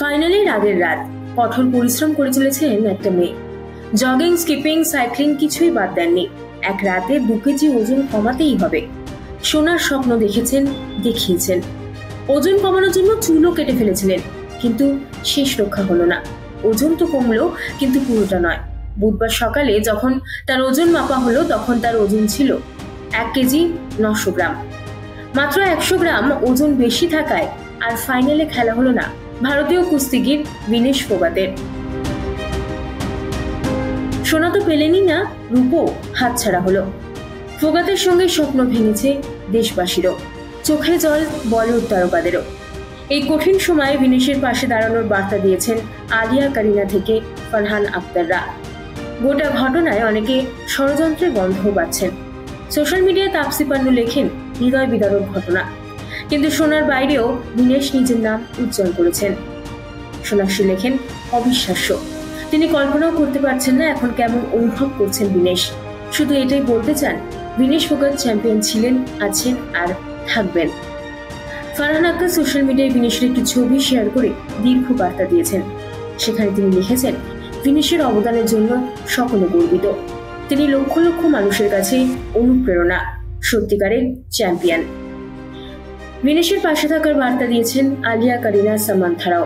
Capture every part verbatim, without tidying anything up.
Finally রাগের রাত। কঠোর পরিশ্রম করে চলেছেন একটা মেয়ে। জগিং, স্কিপিং, সাইক্লিং কিছুই বাদ দেননি। এক রাতে দু কেজি ওজন কমাতেই হবে। সোনার স্বপ্ন দেখেছেন, দেখিয়েছেন। ওজন কমানোর জন্য চুলও কেটে ফেলেছিলেন, কিন্তু শেষ রক্ষা হলো না। ওজন তো কমলো, কিন্তু পুরোটা নয়। বুধবার সকালে যখন তার ওজন মাপা হলো, তখন তার ওজন ছিল এক কেজি নশো গ্রাম। মাত্র একশো গ্রাম ওজন বেশি থাকায় আর ফাইনালে খেলা হলো না ভারতীয় কুস্তিগির বিনেশ ফোগাতের। সোনা তো পেলেনই না, রূপও হাতছাড়া হলো। ফোগাতের সঙ্গে স্বপ্ন ভেঙেছে দেশবাসীরও, চোখে জল বলিউড তারকাদেরও। এই কঠিন সময়ে বিনেশের পাশে দাঁড়ানোর বার্তা দিয়েছেন আলিয়া কারিনা থেকে ফারহান আখতাররা। গোটা ঘটনায় অনেকে ষড়যন্ত্রের গন্ধও পাচ্ছেন। সোশ্যাল মিডিয়ায় তাপসী পান্নু লেখেন, হৃদয় বিদারক ঘটনা, কিন্তু সোনার বাইরেও বিনেশ নিজের নাম উজ্জ্বল করেছেন। সোনাক্ষী লেখেন, অবিশ্বাস্য। তিনি কল্পনাও করতে পারছেন না এখন কেমন অনুভব করছেন বিনেশ। শুধু এটাই বলতে চান, বিনেশ ফোগাত চ্যাম্পিয়ন ছিলেন, আছেন আর থাকবেন। ফারহান আক্তার সোশ্যাল মিডিয়ায় বিনেশের একটি ছবি শেয়ার করে দীর্ঘ বার্তা দিয়েছেন। সেখানে তিনি লিখেছেন, বিনেশের অবদানের জন্য সকলে গর্বিত। তিনি লক্ষ লক্ষ মানুষের কাছে অনুপ্রেরণা, সত্যিকারের চ্যাম্পিয়ন। বিনেশের পাশে থাকার বার্তা দিয়েছেন আলিয়া কারিনা সামান্থারাও।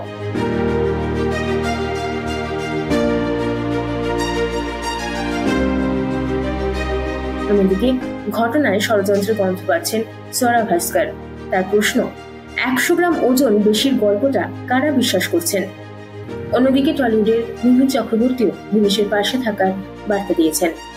অন্যদিকে ঘটনায় ষড়যন্ত্রের গন্ধ পাচ্ছেন সৌরভ ভাস্কর। তার প্রশ্ন, একশো গ্রাম ওজন বেশির গল্পটা কারা বিশ্বাস করছেন? অন্যদিকে টলিউডের মিমি চক্রবর্তীও বিনেশের পাশে থাকার বার্তা দিয়েছেন।